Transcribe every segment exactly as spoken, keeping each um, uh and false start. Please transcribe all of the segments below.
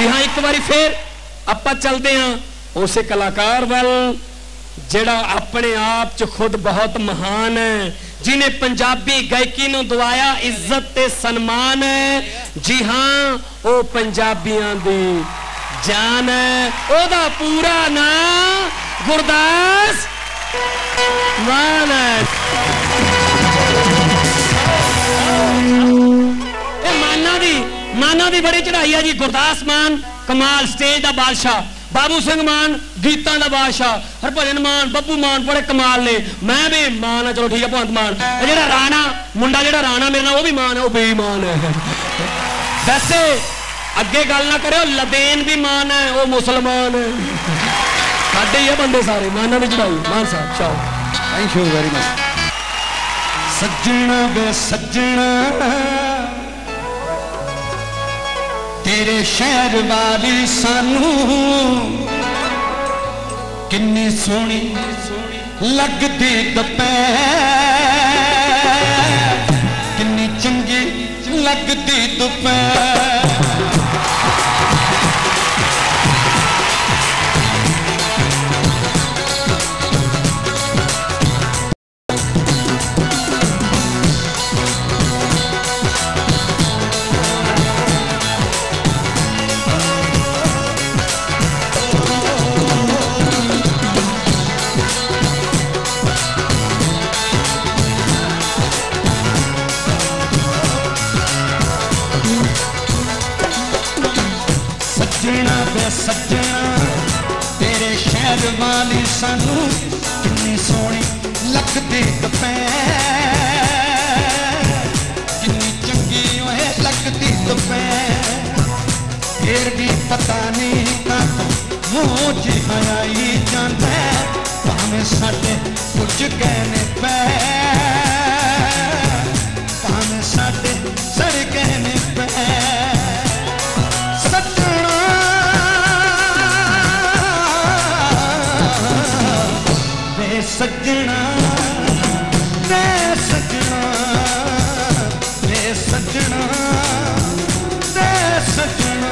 जी हाँ, एक बारी फिर आप चलते हैं उस कलाकार वाल जेड़ा अपने आप च खुद बहुत महान है, जिन्हें पंजाबी गायकी नूं दवाया इज्जत ते सन्मान है। जी हाँ, वो पंजाबियां दी जान है। ओदा पूरा नाम गुरदास मान है। माना दी माना दी बड़ी चढ़ाई है जी। गुरदास मान कमाल, स्टेज दा बादशाह। बाबू सिंह मान गीतां दा बादशाह। हरभजन मान, बब्बू मान बड़े कमाल ने। मैं भी मान है, चलो ठीक है भगवंत मान। जेड़ा राणा मुंडा जेड़ा राणा मेरे नाल वो भी मान है, वो बेईमान है। वैसे अगे गल ना करो, लदेन भी मान है, वो मुसलमान है। साडे ही है बंदे सारे माना दी चढ़ाई। मान साहब चाओ, थैंक यू वेरी मच। सज्जना वे सज्जना तेरे शहर वाली सानू किन्नी सोहनी लगदी दुपहर, किन्नी चंगी लगदी दुपहर। सज्जना तेरे शहर वाली सानू किन्नी सोहनी लगदी दुपहर, किन्नी चंगी ओए लगदी दुपहर। फिर भी पता नहीं कातों मुँह जिहा आई जांदा, भावें साडे कुछ गहने पै, भावें साडे सड़ गहने पै। सज्जना वे सज्जना वे सज्जना वे सज्जना।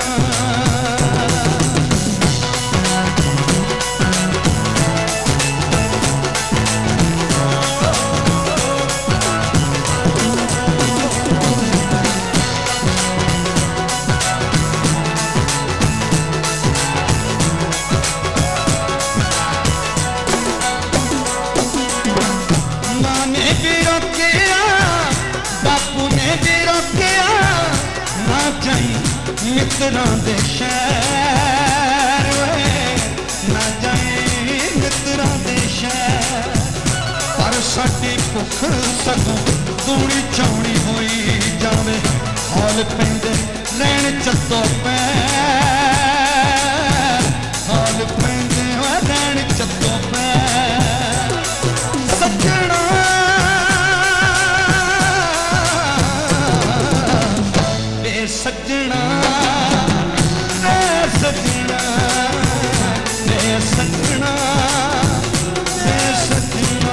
मित्रां दे शहर ना जाए मित्रां दे शहर, पर साडी भुख सगों दूनी चौनी होई जावे। हौल पैंदे रैण चत्तो पैर, हौल पैंदे रैण चत्तो पैर। सज्जना वे सज्जना सज्जना वे सज्जना वे सज्जना।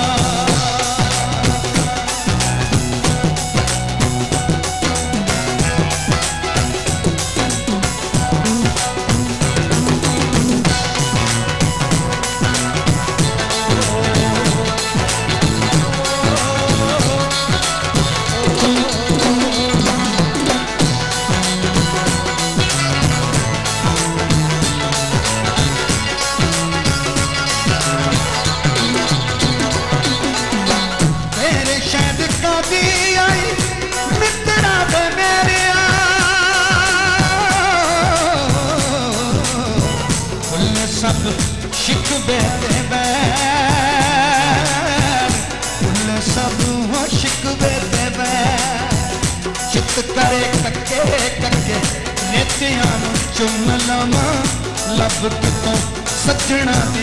शिकवे ते बैर उन सब हो शिकवे ते बैर। चित करे कक्के कक्के नेतियां नूं चुम लवां, लब कितों सज्जना दी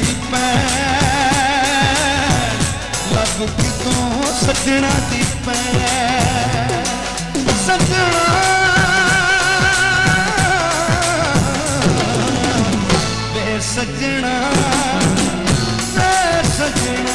पैर, लब कितों सज्जना दी पैर। सज्जना सज्जना सज्जना।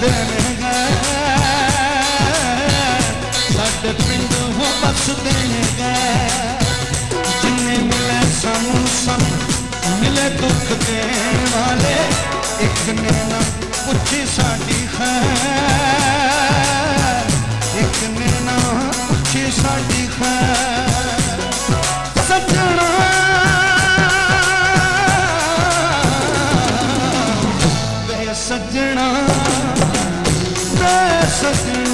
देने गए साडे पिंड हो बस देने गए जिन्ने मिले सानू सब मिले दुख देने वाले एक ने ना पूछी साडी खैर एक ने ना पूछी साडी खैर सजना वे सजना वे सजना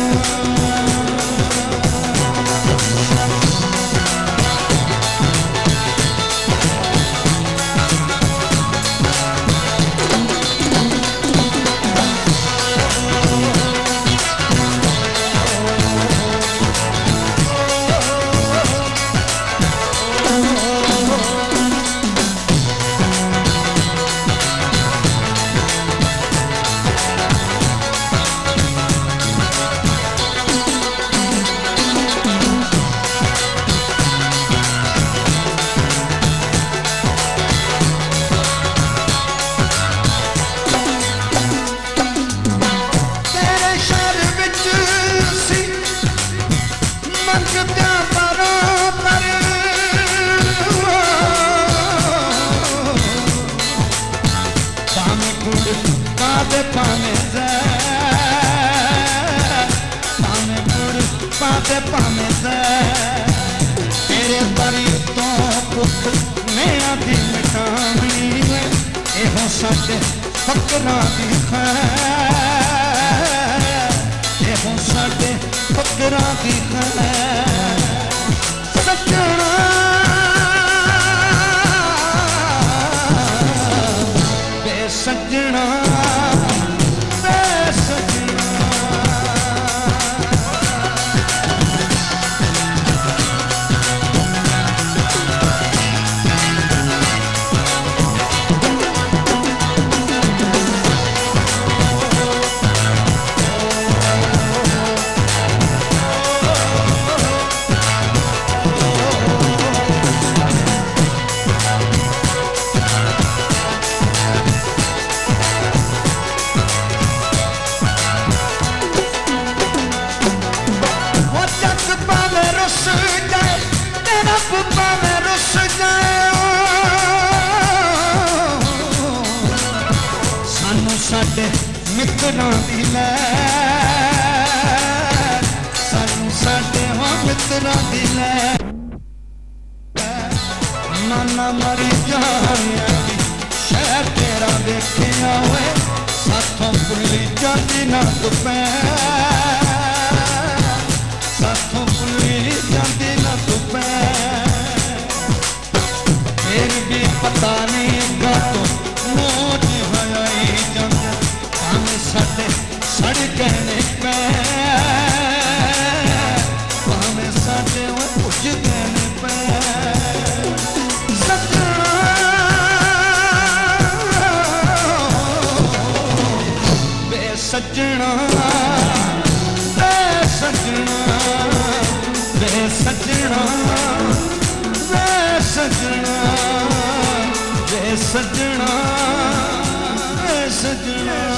तेरे बरी तो भुख मेरा दी मिटावनी एहो साडे फकरां दी खैर एहो साडे फकरां दी खैर सजना वे सजना वे सजना साडे मित्रां दी लैर सानू साडे हो मित्रां दी लैर नाना मरी जानिया शहर तेरा देखिया होए साथों भुली जाती ना दोपहर साथों भुली जाती ना दोपहर फिर भी पता नहीं गातों मोज हयाई जाते भावें साडे सड़ गए पे भावें साडे भुज गए पे सजना वे सजना वे सजना वे सजना वे सजना वे सजना वे सजना